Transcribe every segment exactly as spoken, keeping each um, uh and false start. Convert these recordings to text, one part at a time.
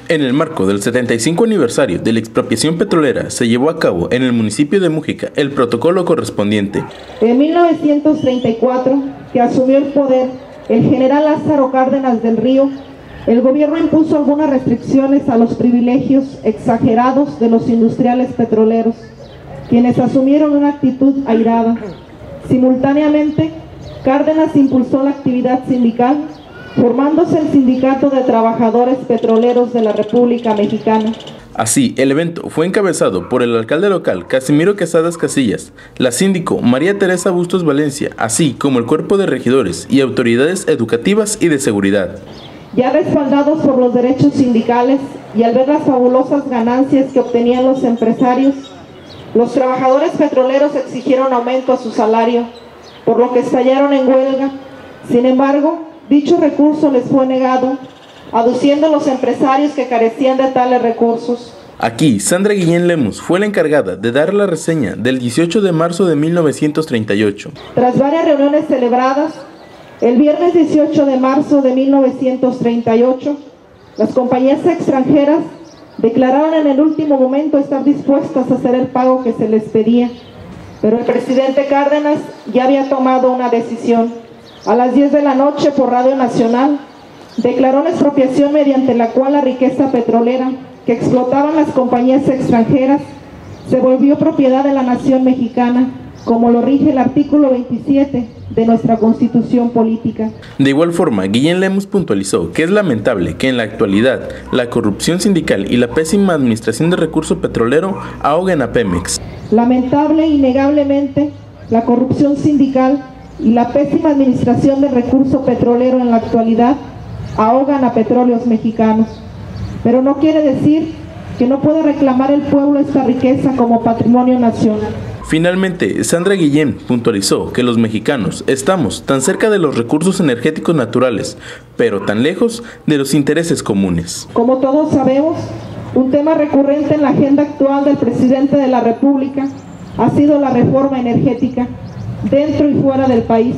En el marco del setenta y cinco aniversario de la expropiación petrolera, se llevó a cabo en el municipio de Mújica el protocolo correspondiente. En mil novecientos treinta y cuatro, que asumió el poder el general Lázaro Cárdenas del Río, el gobierno impuso algunas restricciones a los privilegios exagerados de los industriales petroleros, quienes asumieron una actitud airada. Simultáneamente, Cárdenas impulsó la actividad sindical, formándose el Sindicato de Trabajadores Petroleros de la República Mexicana. Así, el evento fue encabezado por el alcalde local Casimiro Quesadas Casillas, la síndico María Teresa Bustos Valencia, así como el cuerpo de regidores y autoridades educativas y de seguridad. Ya respaldados por los derechos sindicales y al ver las fabulosas ganancias que obtenían los empresarios, los trabajadores petroleros exigieron aumento a su salario, por lo que estallaron en huelga. Sin embargo, dicho recurso les fue negado, aduciendo los empresarios que carecían de tales recursos. Aquí, Sandra Guillén Lemus fue la encargada de dar la reseña del dieciocho de marzo de mil novecientos treinta y ocho. Tras varias reuniones celebradas, el viernes dieciocho de marzo de mil novecientos treinta y ocho, las compañías extranjeras declararon en el último momento estar dispuestas a hacer el pago que se les pedía, pero el presidente Cárdenas ya había tomado una decisión. A las diez de la noche, por Radio Nacional, declaró la expropiación mediante la cual la riqueza petrolera que explotaban las compañías extranjeras se volvió propiedad de la nación mexicana, como lo rige el artículo veintisiete de nuestra Constitución Política. De igual forma, Guillén Lemus puntualizó que es lamentable que en la actualidad la corrupción sindical y la pésima administración de recurso petrolero ahoguen a Pemex. Lamentable, innegablemente, la corrupción sindical y la pésima administración del recurso petrolero en la actualidad ahogan a Petróleos Mexicanos, pero no quiere decir que no pueda reclamar el pueblo esta riqueza como patrimonio nacional. Finalmente, Sandra Guillén puntualizó que los mexicanos estamos tan cerca de los recursos energéticos naturales, pero tan lejos de los intereses comunes. Como todos sabemos, un tema recurrente en la agenda actual del presidente de la República ha sido la reforma energética dentro y fuera del país.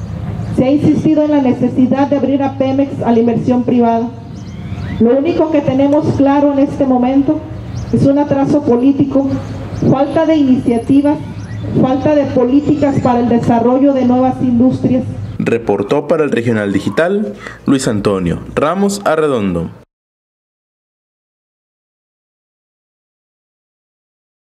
Se ha insistido en la necesidad de abrir a Pemex a la inversión privada. Lo único que tenemos claro en este momento es un atraso político, falta de iniciativas, falta de políticas para el desarrollo de nuevas industrias. Reportó para el Regional Digital Luis Antonio Ramos Arredondo.